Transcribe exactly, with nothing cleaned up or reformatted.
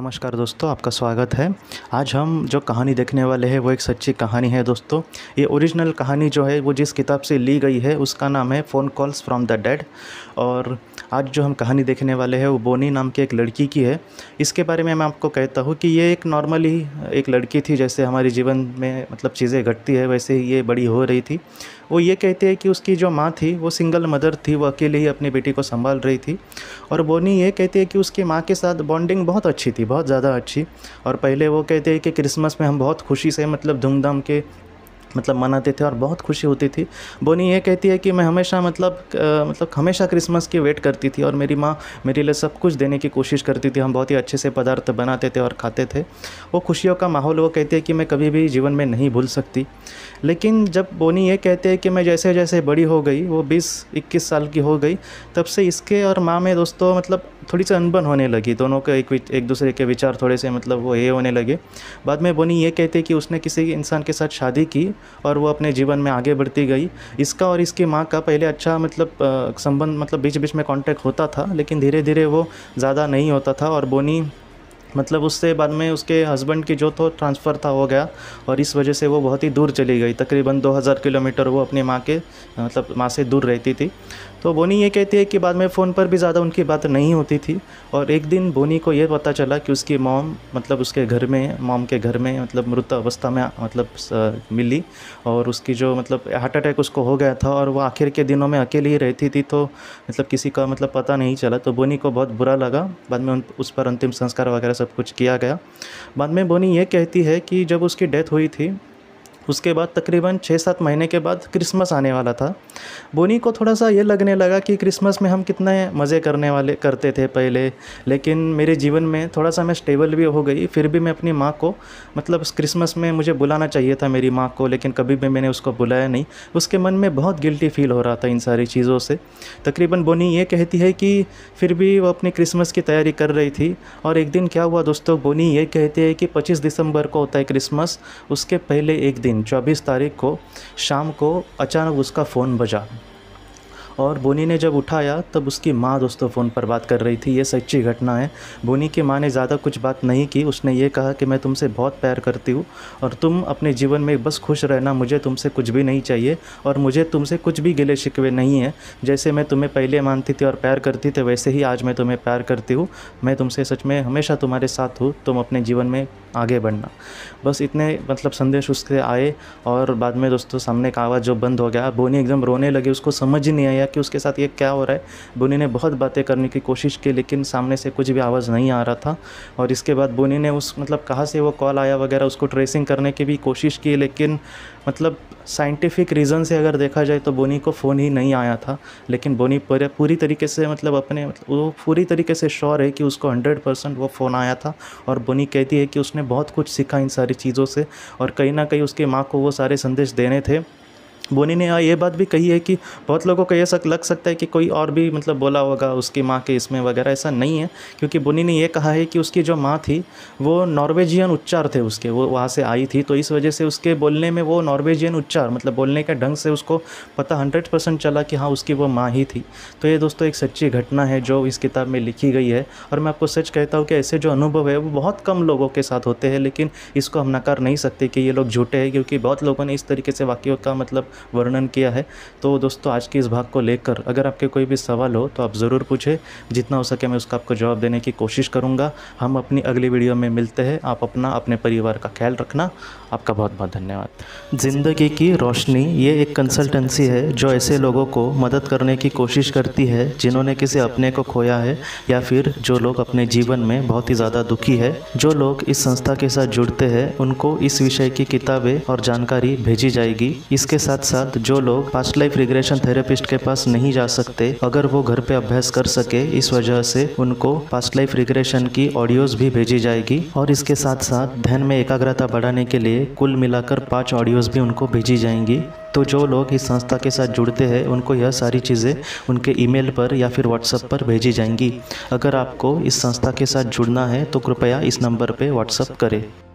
नमस्कार दोस्तों, आपका स्वागत है। आज हम जो कहानी देखने वाले हैं वो एक सच्ची कहानी है दोस्तों। ये ओरिजिनल कहानी जो है वो जिस किताब से ली गई है उसका नाम है phone calls from the dead. और आज जो हम कहानी देखने वाले हैं वो बोनी नाम की एक लड़की की है। इसके बारे में मैं आपको कहता हूँ कि ये एक नॉर्मली एक लड़की थी, जैसे हमारे जीवन में मतलब चीज़ें घटती है वैसे ही ये बड़ी हो रही थी। वो ये कहते हैं कि उसकी जो माँ थी वो सिंगल मदर थी, वो अकेले ही अपनी बेटी को संभाल रही थी। और बोनी ये कहती है कि उसकी माँ के साथ बॉन्डिंग बहुत अच्छी थी, बहुत ज़्यादा अच्छी। और पहले वो कहते हैं कि क्रिसमस में हम बहुत खुशी से मतलब धूमधाम के मतलब मनाते थे और बहुत खुशी होती थी। बोनी ये कहती है कि मैं हमेशा मतलब आ, मतलब हमेशा क्रिसमस की वेट करती थी और मेरी माँ मेरे लिए सब कुछ देने की कोशिश करती थी। हम बहुत ही अच्छे से पदार्थ बनाते थे और खाते थे। वो खुशियों का माहौल वो कहती है कि मैं कभी भी जीवन में नहीं भूल सकती। लेकिन जब बोनी ये कहते हैं कि मैं जैसे जैसे बड़ी हो गई, वो बीस इक्कीस साल की हो गई, तब से इसके और माँ में दोस्तों मतलब थोड़ी सी अनबन होने लगी। दोनों के एक एक दूसरे के विचार थोड़े से मतलब वो ये होने लगे। बाद में बोनी ये कहते हैं कि उसने किसी इंसान के साथ शादी की और वो अपने जीवन में आगे बढ़ती गई। इसका और इसकी माँ का पहले अच्छा मतलब संबंध मतलब बीच बीच में कांटेक्ट होता था, लेकिन धीरे धीरे वो ज़्यादा नहीं होता था। और बोनी मतलब उससे बाद में उसके हस्बैंड की जो तो ट्रांसफ़र था हो गया और इस वजह से वो बहुत ही दूर चली गई। तकरीबन दो हज़ार किलोमीटर वो अपनी माँ के मतलब माँ से दूर रहती थी। तो बोनी ये कहती है कि बाद में फ़ोन पर भी ज़्यादा उनकी बात नहीं होती थी। और एक दिन बोनी को ये पता चला कि उसकी मॉम मतलब उसके घर में मॉम के घर में मतलब मृत अवस्था में मतलब मिली और उसकी जो मतलब हार्ट अटैक उसको हो गया था और वो आखिर के दिनों में अकेली ही रहती थी। तो मतलब किसी का मतलब पता नहीं चला। तो बोनी को बहुत बुरा लगा। बाद में उस पर अंतिम संस्कार वगैरह सब कुछ किया गया। बाद में बोनी ये कहती है कि जब उसकी डेथ हुई थी उसके बाद तकरीबन छः सात महीने के बाद क्रिसमस आने वाला था। बोनी को थोड़ा सा ये लगने लगा कि क्रिसमस में हम कितने मज़े करने वाले करते थे पहले, लेकिन मेरे जीवन में थोड़ा सा मैं स्टेबल भी हो गई। फिर भी मैं अपनी माँ को मतलब क्रिसमस में मुझे बुलाना चाहिए था मेरी माँ को, लेकिन कभी भी मैंने उसको बुलाया नहीं। उसके मन में बहुत गिल्टी फील हो रहा था इन सारी चीज़ों से। तकरीबन बोनी ये कहती है कि फिर भी वो अपनी क्रिसमस की तैयारी कर रही थी। और एक दिन क्या हुआ दोस्तों, बोनी ये कहती है कि पच्चीस दिसंबर को होता है क्रिसमस। उसके पहले एक दिन चौबीस तारीख को शाम को अचानक उसका फ़ोन बजा और बोनी ने जब उठाया तब उसकी माँ दोस्तों फ़ोन पर बात कर रही थी। ये सच्ची घटना है। बोनी की माँ ने ज़्यादा कुछ बात नहीं की। उसने ये कहा कि मैं तुमसे बहुत प्यार करती हूँ और तुम अपने जीवन में बस खुश रहना, मुझे तुमसे कुछ भी नहीं चाहिए और मुझे तुमसे कुछ भी गिले शिकवे नहीं है। जैसे मैं तुम्हें पहले मानती थी और प्यार करती थी वैसे ही आज मैं तुम्हें प्यार करती हूँ। मैं तुमसे सच में हमेशा तुम्हारे साथ हूँ, तुम अपने जीवन में आगे बढ़ना। बस इतने मतलब संदेश उसके आए और बाद में दोस्तों सामने का आवाज़ जो बंद हो गया। बोनी एकदम रोने लगी। उसको समझ ही नहीं आया कि उसके साथ ये क्या हो रहा है। बोनी ने बहुत बातें करने की कोशिश की लेकिन सामने से कुछ भी आवाज़ नहीं आ रहा था। और इसके बाद बोनी ने उस मतलब कहाँ से वो कॉल आया वगैरह उसको ट्रेसिंग करने की भी कोशिश की, लेकिन मतलब साइंटिफिक रीज़न से अगर देखा जाए तो बोनी को फ़ोन ही नहीं आया था। लेकिन बोनी पूरे पूरी तरीके से मतलब अपने मतलब वो पूरी तरीके से श्योर है कि उसको हंड्रेड परसेंट वो फ़ोन आया था। और बोनी कहती है कि उसने बहुत कुछ सीखा इन सारी चीज़ों से और कहीं ना कहीं उसकी माँ को वो सारे संदेश देने थे। बोनी ने ये बात भी कही है कि बहुत लोगों को ये सक लग सकता है कि कोई और भी मतलब बोला होगा उसकी माँ के इसमें वगैरह, ऐसा नहीं है। क्योंकि बोनी ने ये कहा है कि उसकी जो माँ थी वो नॉर्वेजियन उच्चार थे उसके, वो वहाँ से आई थी तो इस वजह से उसके बोलने में वो नॉर्वेजियन उच्चार मतलब बोलने के ढंग से उसको पता हंड्रेड परसेंट चला कि हाँ उसकी वो माँ ही थी। तो ये दोस्तों एक सच्ची घटना है जो इस किताब में लिखी गई है। और मैं आपको सच कहता हूँ कि ऐसे जो अनुभव है वो बहुत कम लोगों के साथ होते हैं, लेकिन इसको हम नकार नहीं सकते कि ये लोग झूठे हैं, क्योंकि बहुत लोगों ने इस तरीके से वाक्यों का मतलब वर्णन किया है। तो दोस्तों आज के इस भाग को लेकर अगर आपके कोई भी सवाल हो तो आप ज़रूर पूछें। जितना हो सके मैं उसका आपको जवाब देने की कोशिश करूंगा। हम अपनी अगली वीडियो में मिलते हैं। आप अपना अपने परिवार का ख्याल रखना। आपका बहुत बहुत धन्यवाद। ज़िंदगी की रोशनी ये एक कंसल्टेंसी है जो ऐसे लोगों को मदद करने की कोशिश करती है जिन्होंने किसी अपने को खोया है या फिर जो लोग अपने जीवन में बहुत ही ज़्यादा दुखी है। जो लोग इस संस्था के साथ जुड़ते हैं उनको इस विषय की किताबें और जानकारी भेजी जाएगी। इसके साथ साथ जो लोग पास्ट लाइफ रिग्रेशन थेरेपिस्ट के पास नहीं जा सकते, अगर वो घर पे अभ्यास कर सके, इस वजह से उनको पास्ट लाइफ रिग्रेशन की ऑडियोज भी भेजी जाएगी। और इसके साथ साथ ध्यान में एकाग्रता बढ़ाने के लिए कुल मिलाकर पांच ऑडियोज भी उनको भेजी जाएंगी। तो जो लोग इस संस्था के साथ जुड़ते हैं उनको यह सारी चीज़ें उनके ईमेल पर या फिर व्हाट्सएप पर भेजी जाएंगी। अगर आपको इस संस्था के साथ जुड़ना है तो कृपया इस नंबर पर व्हाट्सएप करें।